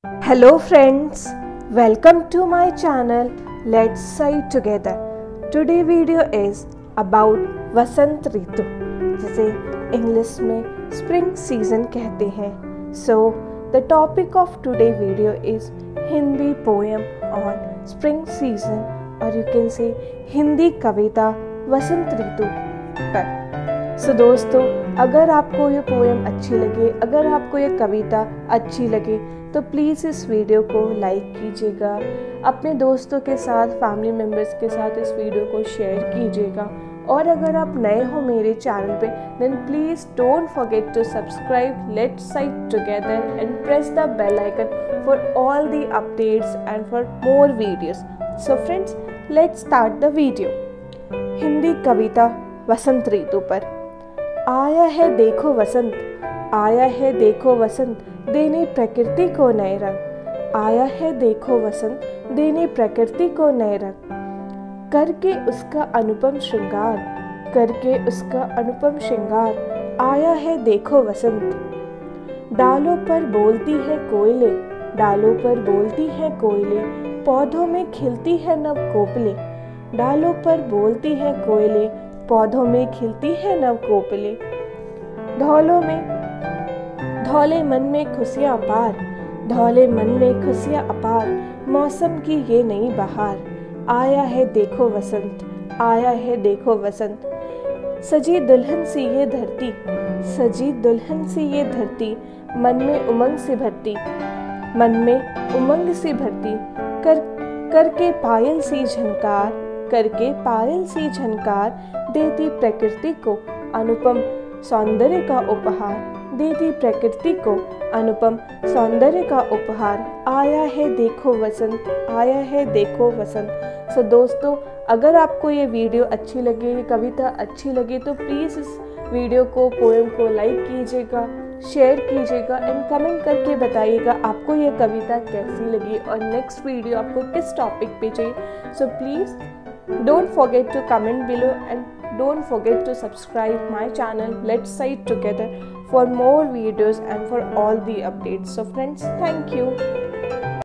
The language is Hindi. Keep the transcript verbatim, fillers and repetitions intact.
Hello friends, welcome to my channel. Let's cite together. Today video is about Basant Ritu, जिसे इंग्लिश में स्प्रिंग सीजन कहते हैं. So the topic of today video is Hindi poem on spring season, or you can say Hindi कविता वसंत ऋतु पर. सो so, दोस्तों, अगर आपको ये पोएम अच्छी लगे, अगर आपको ये कविता अच्छी लगे तो प्लीज़ इस वीडियो को लाइक कीजिएगा, अपने दोस्तों के साथ, फैमिली मेम्बर्स के साथ इस वीडियो को शेयर कीजिएगा. और अगर आप नए हो मेरे चैनल पे, then please don't forget to subscribe let's sight together and press the bell icon for all the updates and for more videos. So friends, let's start the video. Hindi कविता वसंत ऋतु पर. आया है देखो वसंत, आया है देखो वसंत, देने प्रकृति को नए रंग. आया है देखो वसंत, देने प्रकृति को नए रंग. करके उसका अनुपम श्रृंगार, करके उसका अनुपम श्रृंगार, आया है देखो वसंत. डालों पर बोलती है कोयले, डालों पर बोलती है कोयले, पौधों में खिलती है नव कोपले. डालों पर बोलती है कोयले, पौधों में खिलती है नव कोपले. धौलों में धौले मन में खुशियाँ अपार, धौले मन में खुशियाँ अपार, मौसम की ये नई बहार. आया है देखो वसंत, आया है देखो वसंत. सजी दुल्हन सी ये धरती, सजी दुल्हन सी ये धरती, मन में उमंग से भरती, मन में उमंग से भरती. कर करके पायल सी झनकार, करके पायल सी झनकार, देती प्रकृति को अनुपम सौंदर्य का उपहार, देती प्रकृति को अनुपम सौंदर्य का उपहार. आया है देखो वसंत, आया है देखो वसंत. सो so, दोस्तों, अगर आपको ये वीडियो अच्छी लगे, ये कविता अच्छी लगे, तो प्लीज़ इस वीडियो को, पोएम को लाइक कीजिएगा, शेयर कीजिएगा एंड कमेंट करके बताइएगा आपको ये कविता कैसी लगी और नेक्स्ट वीडियो आपको किस टॉपिक पे चाहिए. So please don't forget to comment below and don't forget to subscribe my channel let's cite together for more videos and for all the updates. So friends, thank you.